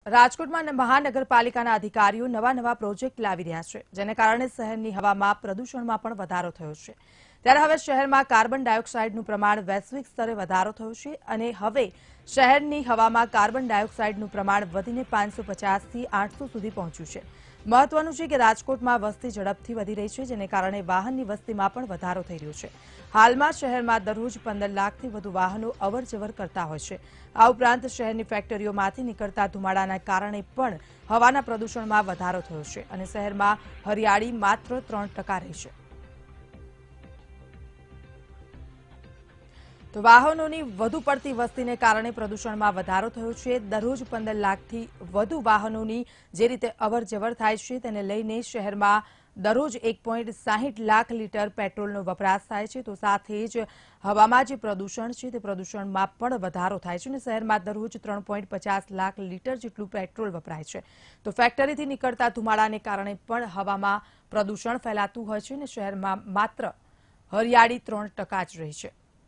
રાજકોટમાં મહાનગરપાલિકાના અધિકારીઓ નવા પ્રોજેક્ટ લાવી રહ્યા છે, જેને કારણે શહેરની હવામાં પ્રદૂષણમાં પણ વધારો થયો છે. ત્યારે હવે શહેરમાં કાર્બન ડાયોક્સાઇડનું પ્રમાણ વૈશ્વિક સ્તરે વધારો થયો છે અને હવે શહેરની હવામાં કાર્બન ડાયોક્સાઇડનું પ્રમાણ વધીને 550થી 800 સુધી પહોંચ્યું છે. મહત્વનું છે કે રાજકોટમાં વસ્તી ઝડપથી વધી રહી છે, જેને કારણે વાહનની વસ્તીમાં પણ વધારો થઈ રહ્યો છે. હાલમાં શહેરમાં દરરોજ 15 લાખથી વધુ વાહનો અવરજવર કરતા હોય છે. આ ઉપરાંત શહેરની ફેક્ટરીઓમાંથી નીકળતા ધુમાડાના કારણે પણ હવાના પ્રદૂષણમાં વધારો થયો છે અને શહેરમાં હરિયાળી માત્ર 3% રહી છે. તો વાહનોની વધુ પડતી વસ્તીને કારણે પ્રદૂષણમાં વધારો થયો છે. દરરોજ 15 લાખથી વધુ વાહનોની જે રીતે અવરજવર થાય છે તેને લઈને શહેરમાં દરરોજ 1.60 લાખ લીટર પેટ્રોલનો વપરાશ થાય છે. તો સાથે જ હવામાં જે પ્રદૂષણ છે તે પ્રદૂષણમાં પણ વધારો થાય છે અને શહેરમાં દરરોજ 3.50 લાખ લીટર જેટલું પેટ્રોલ વપરાય છે. તો ફેક્ટરીથી નીકળતા ધુમાડાને કારણે પણ હવામાં પ્રદૂષણ ફેલાતું હોય છે અને શહેરમાં માત્ર હરિયાળી 3% જ રહી છે.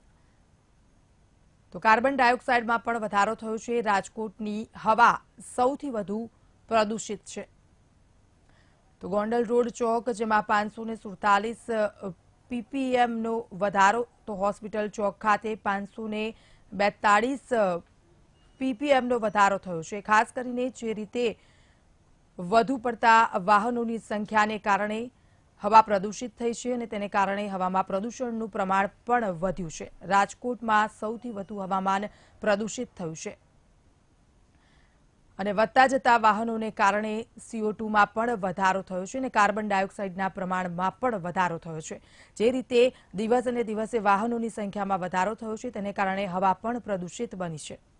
તો કાર્બન ડાયોક્સાઇડમાં પણ વધારો થયો છે. રાજકોટની હવા સૌથી વધુ પ્રદૂષિત છે. તો ગોંડલ રોડ ચોક, જેમાં 547 પીપીએમનો વધારો, તો હોસ્પિટલ ચોક ખાતે 542 પીપીએમનો વધારો થયો છે. ખાસ કરીને જે રીતે વધુ પડતા વાહનોની સંખ્યાને કારણે હવા પ્રદૂષિત થઈ છે અને તેને કારણે હવામાં પ્રદૂષણનું પ્રમાણ પણ વધ્યું છે. રાજકોટમાં સૌથી વધુ હવામાન પ્રદૂષિત થયું છે અને વધતા જતા વાહનોને કારણે CO2માં પણ વધારો થયો છે અને કાર્બન ડાયોક્સાઇડના પ્રમાણમાં પણ વધારો થયો છે. જે રીતે દિવસે વાહનોની સંખ્યામાં વધારો થયો છે તેને કારણે હવા પણ પ્રદૂષિત બની છે.